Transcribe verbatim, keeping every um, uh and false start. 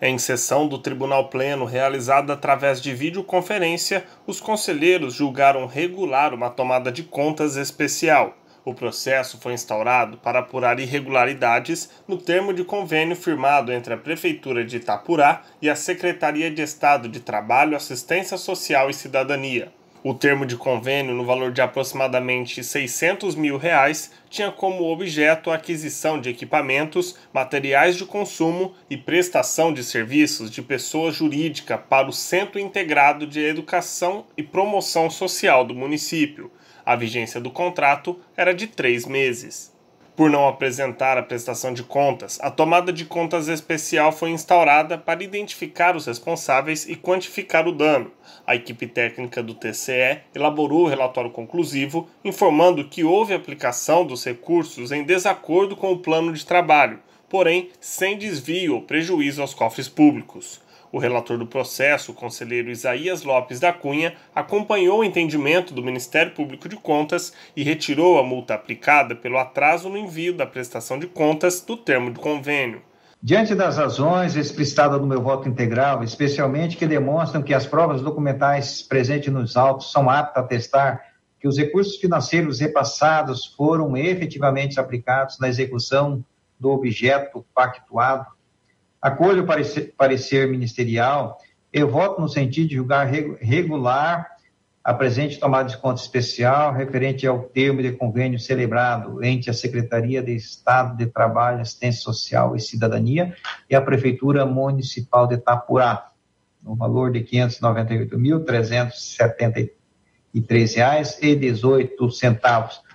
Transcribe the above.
Em sessão do Tribunal Pleno realizada através de videoconferência, os conselheiros julgaram regular uma tomada de contas especial. O processo foi instaurado para apurar irregularidades no termo de convênio firmado entre a Prefeitura de Itapurá e a Secretaria de Estado de Trabalho, Assistência Social e Cidadania. O termo de convênio, no valor de aproximadamente seiscentos mil reais, tinha como objeto a aquisição de equipamentos, materiais de consumo e prestação de serviços de pessoa jurídica para o Centro Integrado de Educação e Promoção Social do município. A vigência do contrato era de três meses. Por não apresentar a prestação de contas, a tomada de contas especial foi instaurada para identificar os responsáveis e quantificar o dano. A equipe técnica do T C E elaborou o relatório conclusivo, informando que houve aplicação dos recursos em desacordo com o plano de trabalho, porém sem desvio ou prejuízo aos cofres públicos. O relator do processo, o conselheiro Isaías Lopes da Cunha, acompanhou o entendimento do Ministério Público de Contas e retirou a multa aplicada pelo atraso no envio da prestação de contas do termo de convênio. Diante das razões explicitadas no meu voto integral, especialmente que demonstram que as provas documentais presentes nos autos são aptas a atestar que os recursos financeiros repassados foram efetivamente aplicados na execução do objeto pactuado, acolho o parecer, parecer ministerial, eu voto no sentido de julgar regular a presente tomada de conta especial referente ao termo de convênio celebrado entre a Secretaria de Estado de Trabalho, Assistência Social e Cidadania e a Prefeitura Municipal de Itapurá, no valor de quinhentos e noventa e oito mil, trezentos e setenta e três reais e dezoito centavos,